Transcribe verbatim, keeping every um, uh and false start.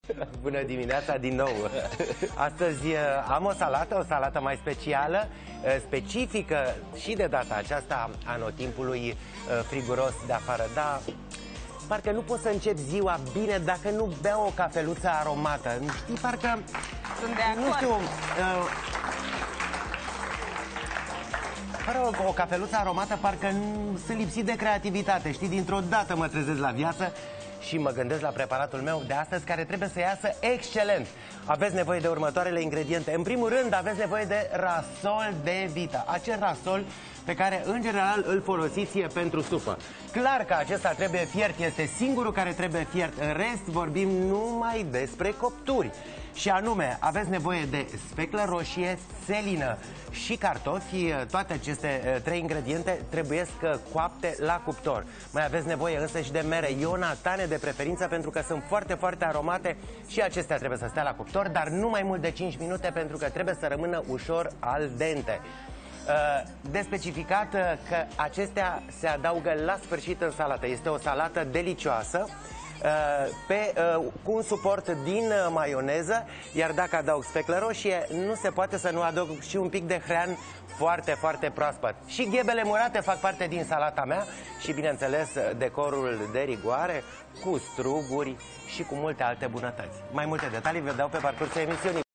Bună dimineața din nou. Astăzi am o salată, o salată mai specială, specifică și de data aceasta anotimpului friguros de afară. Dar parcă nu pot să încep ziua bine dacă nu beau o cafeluță aromată. Știi, parcă... Sunt de acord. Nu știu... Uh, Fără o, o cafeluță aromată, parcă nu, sunt lipsit de creativitate. Știi, dintr-o dată mă trezesc la viață și mă gândesc la preparatul meu de astăzi, care trebuie să iasă excelent. Aveți nevoie de următoarele ingrediente. În primul rând, aveți nevoie de rasol de vită. Acel rasol pe care, în general, îl folosiți pentru supă. Clar că acesta trebuie fiert, este singurul care trebuie fiert. În rest, vorbim numai despre copturi. Și anume, aveți nevoie de speclă roșie, selină și cartofi. Toate aceste trei ingrediente trebuie coapte la cuptor. Mai aveți nevoie însă și de mere ionatane de preferință, pentru că sunt foarte, foarte aromate și acestea trebuie să stea la cuptor, dar nu mai mult de cinci minute, pentru că trebuie să rămână ușor al dente. De specificat că acestea se adaugă la sfârșit în salată. Este o salată delicioasă, pe, cu un suport din maioneză, iar dacă adaug speclă roșie, nu se poate să nu adaug și un pic de hrean foarte, foarte proaspăt. Și ghebele murate fac parte din salata mea și, bineînțeles, decorul de rigoare cu struguri și cu multe alte bunătăți. Mai multe detalii vă dau pe parcursul emisiunii.